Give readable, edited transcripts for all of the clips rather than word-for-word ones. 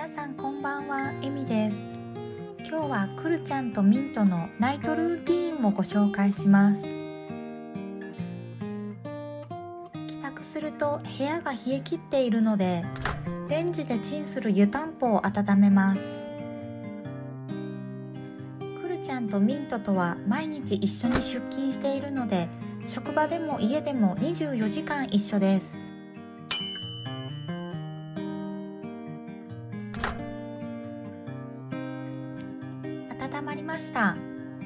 皆さんこんばんは、エミです。今日はくるちゃんとミントのナイトルーティーンもご紹介します。帰宅すると部屋が冷え切っているので、レンジでチンする湯たんぽを温めます。くるちゃんとミントとは毎日一緒に出勤しているので、職場でも家でも24時間一緒です。温まりました。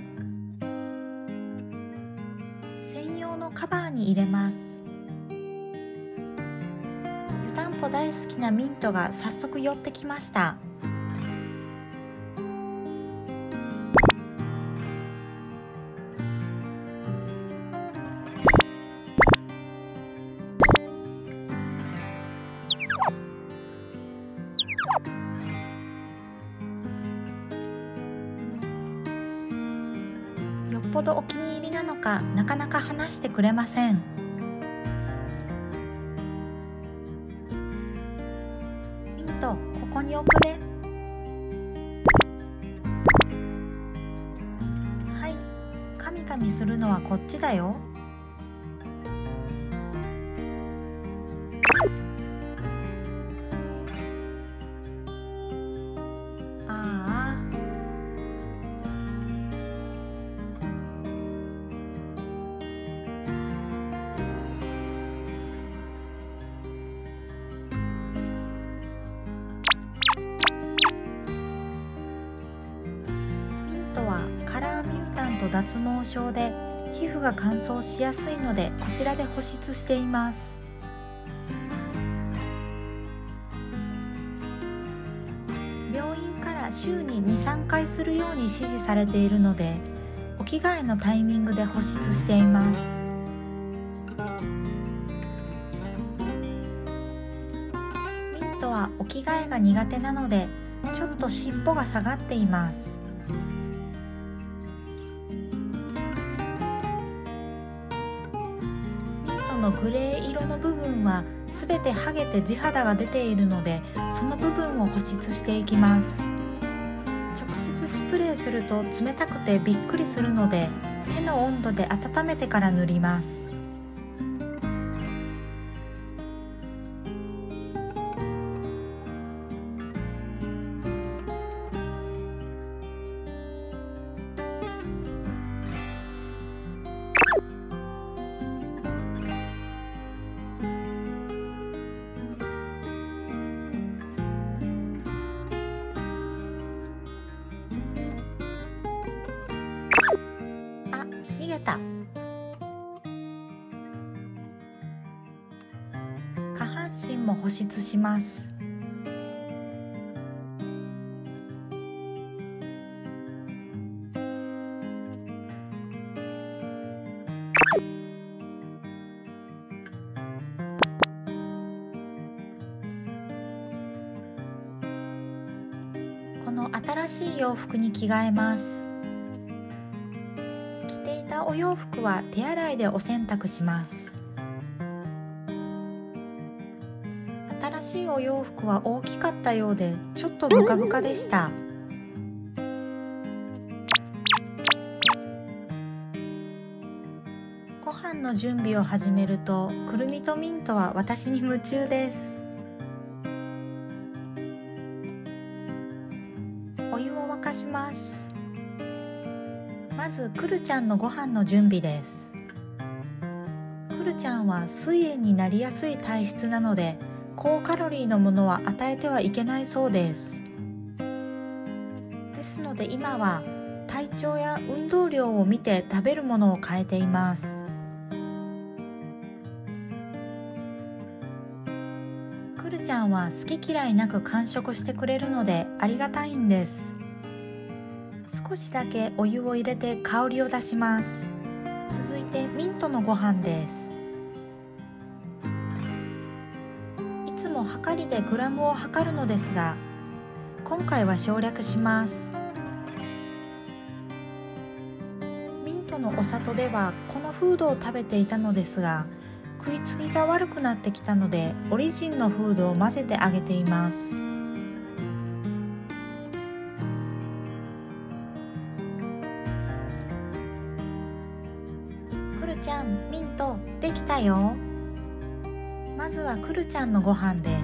専用のカバーに入れます。湯たんぽ大好きなミントが早速寄ってきました。よっぽどお気に入りなのか、なかなか離してくれません。ミント、ここに置くね。はい、カミカミするのはこっちだよ。カラーミュータント脱毛症で皮膚が乾燥しやすいので、こちらで保湿しています。病院から週に 2,3 回するように指示されているので、お着替えのタイミングで保湿しています。ミントはお着替えが苦手なので、ちょっと尻尾が下がっています。のグレー色の部分はすべて剥げて地肌が出ているので、その部分を保湿していきます。直接スプレーすると冷たくてびっくりするので、手の温度で温めてから塗ります。逃げた。下半身も保湿します。この新しい洋服に着替えます。お洋服は手洗いでお洗濯します。新しいお洋服は大きかったようで、ちょっとブカブカでした。ご飯の準備を始めると、くるみとミントは私に夢中です。お湯を沸かします。まずくるちゃんのご飯の準備です。くるちゃんは膵炎になりやすい体質なので、高カロリーのものは与えてはいけないそうです。ですので今は体調や運動量を見て食べるものを変えています。くるちゃんは好き嫌いなく完食してくれるのでありがたいんです。少しだけお湯を入れて香りを出します。続いてミントのご飯です。いつもはかりでグラムを測るのですが、今回は省略します。ミントのお里ではこのフードを食べていたのですが、食いつきが悪くなってきたので、オリジンのフードを混ぜてあげています。 ちゃん、ミントできたよ。まずはくるちゃんのご飯です。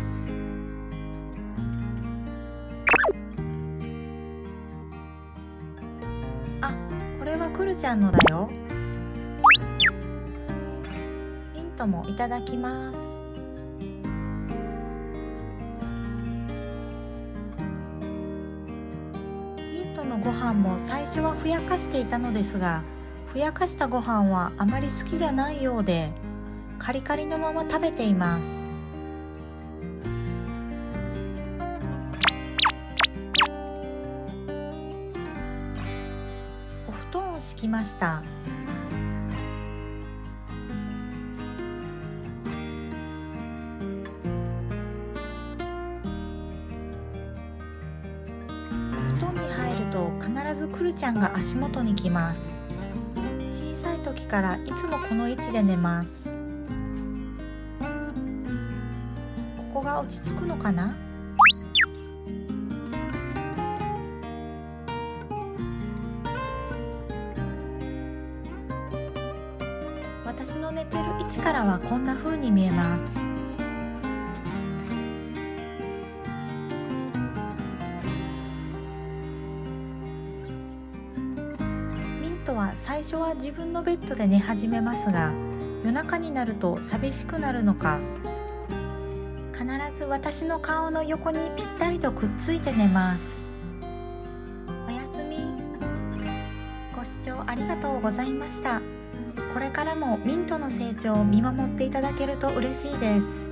あ、これはくるちゃんのだよ。ミントもいただきます。ミントのご飯も最初はふやかしていたのですが、ふやかしたご飯はあまり好きじゃないようで、カリカリのまま食べています。お布団を敷きました。お布団に入ると必ずくるちゃんが足元に来ます。小さい時からいつもこの位置で寝ます。ここが落ち着くのかな？私の寝てる位置からはこんな風に見えます。ミントは最初は自分のベッドで寝始めますが、夜中になると寂しくなるのか、必ず私の顔の横にぴったりとくっついて寝ます。おやすみ。ご視聴ありがとうございました。これからもミントの成長を見守っていただけると嬉しいです。